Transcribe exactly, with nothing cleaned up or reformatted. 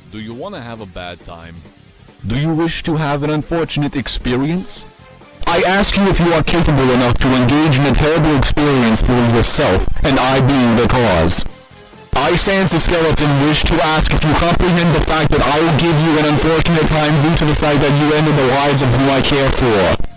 Do you want to have a bad time? Do you wish to have an unfortunate experience? I ask you if you are capable enough to engage in a terrible experience for yourself, and I being the cause. I, Sans the Skeleton, wish to ask if you comprehend the fact that I will give you an unfortunate time due to the fact that you ended the lives of who I care for.